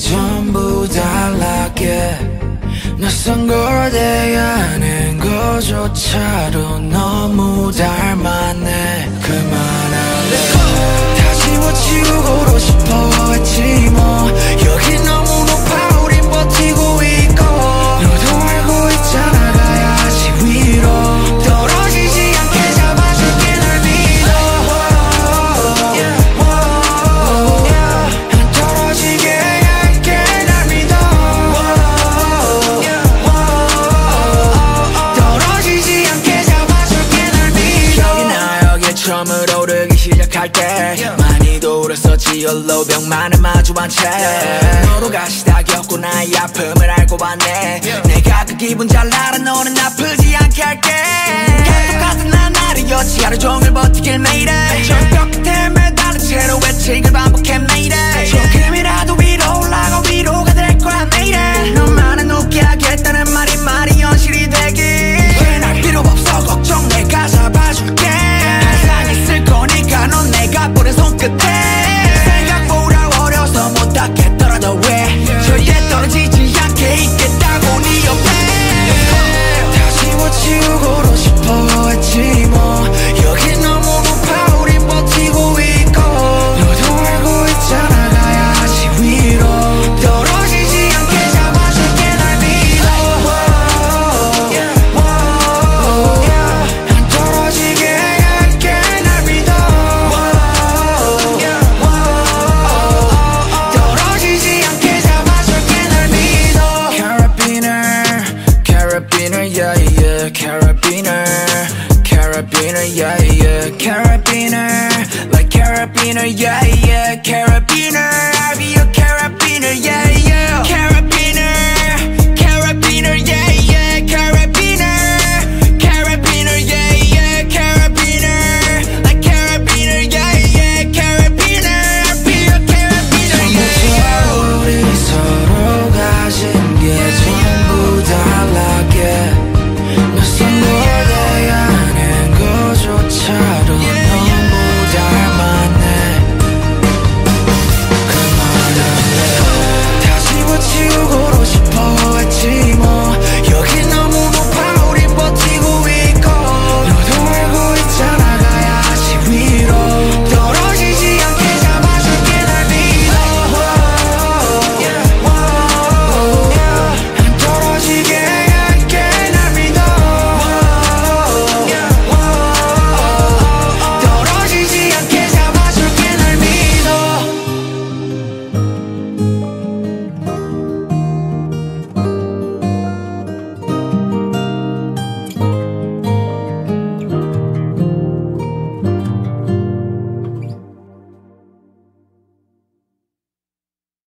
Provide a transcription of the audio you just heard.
전부 달라게 낯선 걸 대하는 것조차도 너무 닮았네. 그만할래. 다 지워치우고도 싶어 했지 뭐. 여기 너무 높아 우린 버티고 있고. 너도 알고 있잖아 가야지 위로. 떨어지지 않게 잡아줄게 널 믿어. 안 떨어지게 할게 날 믿어. 떨어지지 않게 잡아줄게 날 믿어. 여기나 여기 처음으로 오르기 시작할 때 많이도 울었었지. 홀로 벽만을 마주한 채 너로 가시 다 겪고 나의 아픔을 알고 봤네. 내가 그 기분 잘 알아. 너는 아프지 않게 할게. 똑같은 나날이었지. 하루 종일 버티길 매일해. 절벽 끝에 매달린 채로 외치길 밤